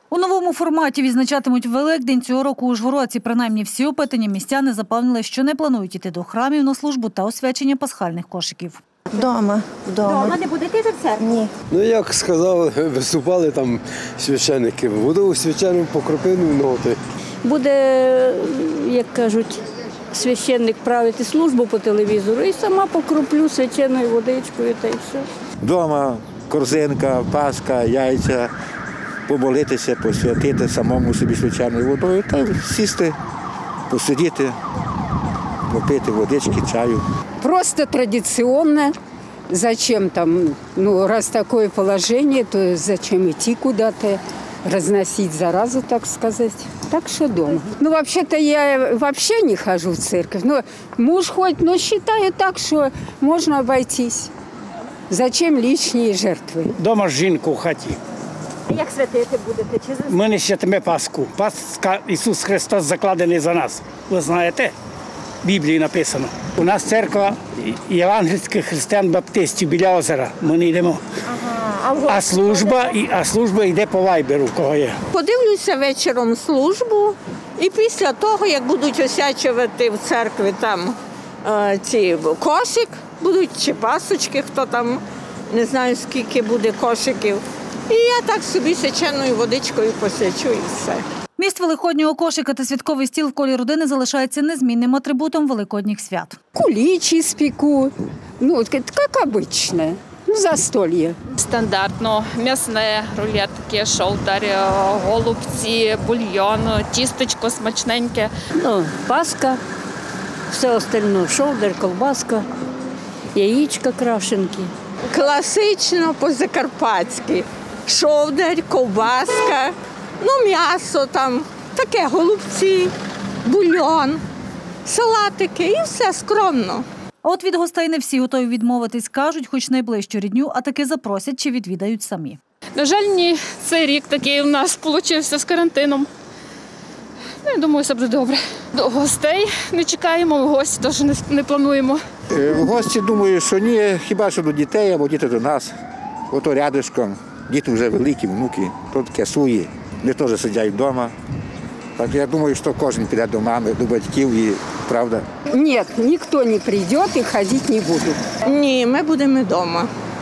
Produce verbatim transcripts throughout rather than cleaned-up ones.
У новому форматі відзначатимуть Великдень. Цього року у Ужгородці принаймні всі опитані містяни запевнили, що не планують іти до храмів на службу та освячення пасхальних кошиків. Вдома. Вдома. Вдома не будете йти в церкву? Ні. Ну, як сказав, виступали там священники. Буду у священному покропину ноти. Буде, як кажуть, священник правити службу по телевізору і сама покроплю свяченою водичкою та й все. Вдома корзинка, паска, яйця, помолитися, посвятити самому собі свяченою водою та сісти, посидіти, попити водички, чаю. Просто традиционно. Зачем там, ну, раз такое положение, то зачем идти куда-то, разносить заразу, так сказать. Так что дома. Ну, вообще-то я вообще не хожу в церковь. Но муж ходит, но считаю так, что можно обойтись. Зачем лишние жертвы? Дома з жінкою в хаті. Як святити будете? Чи за- Ми не святимо Пасху. Пасха Ісус Христос закладений за нас. Ви знаєте? В Біблії написано. У нас церква євангельських християн-баптистів біля озера. Ми не йдемо. А, в А служба, і- а служба йде по вайберу, в кого є. Подивлюся вечором службу і після того, як будуть освячувати в церкві там е, ці кошик, будуть чи пасочки, хто там, не знаю скільки буде кошиків. І я так собі свяченою водичкою посвячу і все. Міст великоднього кошика та святковий стіл в колі родини залишається незмінним атрибутом великодніх свят. Куличи спеку. Ну, вот как как обычно. Ну, застолье. Стандартно м'ясне, рулетки, шовдар, голубці, бульйон, тістечко смачненьке. Ну, паска, все остальне, шовдар, колбаска, яєчка, крашенки. Класично по-закарпатськи. Шовдар, ковбаска, ну м'ясо там, таке голубці, бульйон, салатики і все скромно. А от від гостей не всі готові відмовитись, кажуть, хоч найближчу рідню, а таки запросять чи відвідають самі. На жаль, ні, цей рік такий у нас получився з карантином. Ну, я думаю, все буде добре. До гостей не чекаємо, в гості теж не, не плануємо. Е, В гості, думаю, що ні, хіба що до дітей, або діти до нас. Ото рядишком. Діти вже великі, внуки, то таке суї. Вони теж сидять вдома. Так я думаю, що кожен піде до мами, до батьків і правда. Нет, никто не придет и ходить не будут. Ні, ми будемо вдома.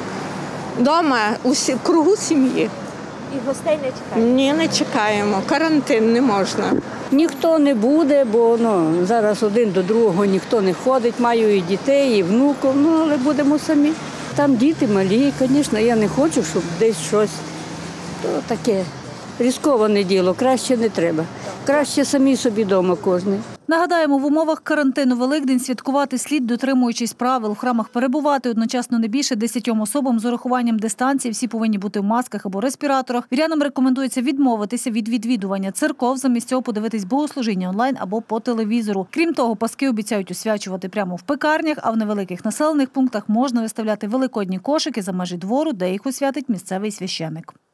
Дома у сі- в кругу сім'ї. І гостей не чекаєте? Ні, не чекаємо, карантин не можна. Ніхто не буде, бо ну, зараз один до другого ніхто не ходить. Маю і дітей, і внуків, ну, але будемо самі. Там діти малі, звісно, я не хочу, щоб десь щось. То таке ризиковане діло, краще не треба. Краще самі собі вдома кожен. Нагадаємо, в умовах карантину Великдень святкувати слід, дотримуючись правил. В храмах перебувати одночасно не більше десятьом особам з урахуванням дистанції. Всі повинні бути в масках або респіраторах. Вірянам рекомендується відмовитися від відвідування церков, замість цього подивитись богослужіння онлайн або по телевізору. Крім того, паски обіцяють освячувати прямо в пекарнях, а в невеликих населених пунктах можна виставляти великодні кошики за межі двору, де їх освятить місцевий священик.